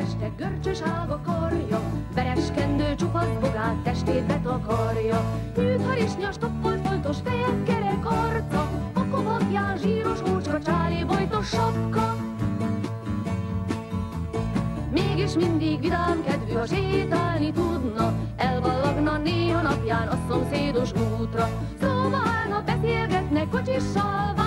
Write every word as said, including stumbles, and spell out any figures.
este görcsös ága karja, vereskendő csupasz bogát testét betakarja. Nyűt harisnyas, toppolt foltos feje, kerek arca, a kovakján zsíros ócska, csáli bojtos sapka. Mégis mindig vidám kedvű, ha sétálni tudna, elvallagna néha napján a szomszédos útra. Szóval állna, beszélgetnek kocsissal,